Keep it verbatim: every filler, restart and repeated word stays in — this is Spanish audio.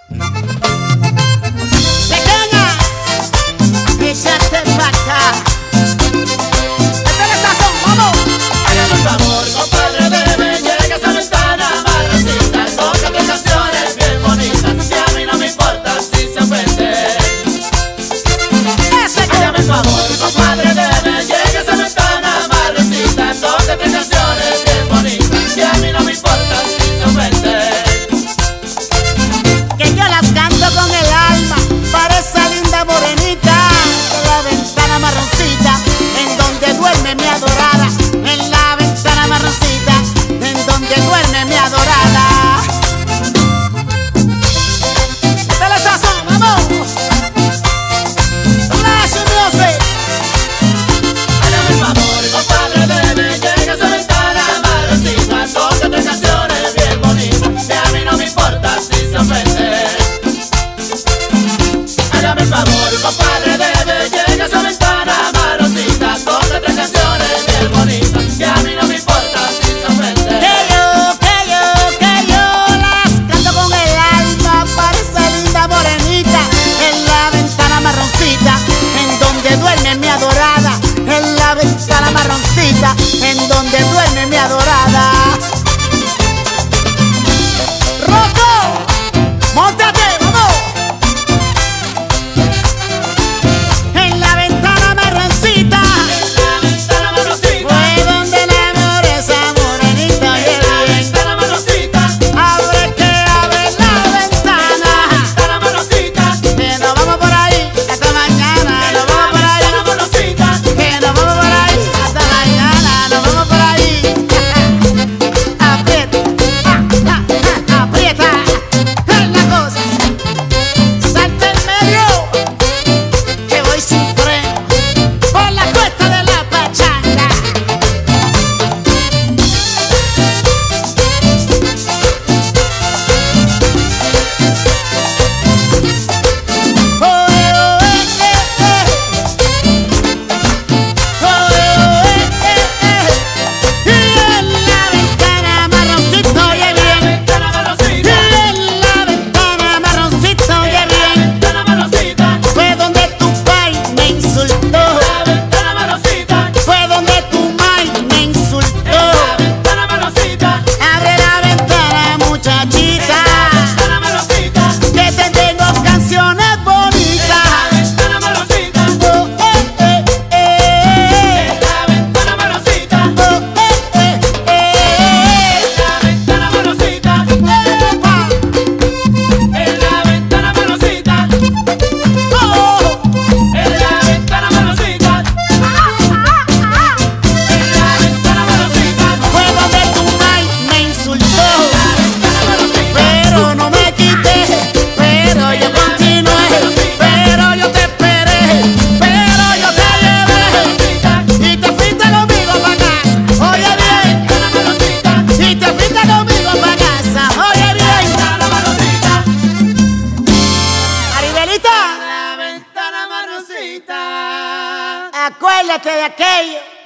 Pequeña, échate pa' acá. Métele sazón, vamos. Hágame el favor, compadre, debe llegue a esa ventana marroncita. Toca tres canciones bien bonitas, y a mí no me importa si se ofende. Ese Hágame el favor, compadre, debe llegue a esa ventana marroncita. Toca tres canciones bien bonitas, y a mí no me importa si se ofende. que yo las canto con el alma para esa linda morenita de la ventana marroncita en donde duerme mi adorada, en la ventana marroncita en donde duerme mi adorada. Dale sazón, vamos. Flash music. Hágame el favor, compadre, debe llegue a esa ventana marroncita. Toca tres canciones bien bonitas, y a mí no me importa si se ofende. Hágame el favor, compadre, debe llegue a esa ventana marroncita. Toca tres canciones bien bonitas, y a mí no me importa si se ofende. Que yo, que yo, que yo las canto con el alma para esa linda morenita en la ventana marroncita en donde duerme mi adorada, en la ventana marroncita en donde duerme mi adorada. Rocco, móntate, vamos. En la ventana marroncita La ventana marroncita, fue donde enamoré esa morenita. la ventana marroncita, Abre que abre la ventana, ventana marroncita, que nos vamos por ahí hasta mañana, nos vamos por ahí, ventana marroncita. que nos vamos por ahí hasta mañana, nos vamos por ahí. Aprieta, ah, ah, ah, aprieta, es la cosa. Salta en medio, que voy sin freno por la cuesta de la pachanga. Oe, oe, eh, eh. Oe, oe, eh, eh. Y en la ventana marroncito, oye bien. Ventana Y marroncita, en la ventana marroncito, oye bien. ventana marroncita, Fue donde tu pai me insultó. la ventana marroncita, Fue donde tu mai me insultó. ventana marroncita, Abre la ventana, muchachita, ventana marroncita, que te tengo canciones bonitas. ventana marroncita, Oh, eh, eh, eh. la ventana marroncita, Oh, eh, eh, eh. la ventana marroncita, Epa. en la ventana marroncita, Oh, en la ventana marroncita, en la ventana marroncita, fue donde tu mai me insultó. ventana marroncita, Pero no me quité, pero yo continué, pero yo te esperé, pero yo te llevé y te fuiste conmigo pa' casa, oye bien, ventana marroncita, y te fuiste conmigo pa' casa, oye bien. ventana marroncita, Aribelita, la ventana marroncita. acuérdate de aquello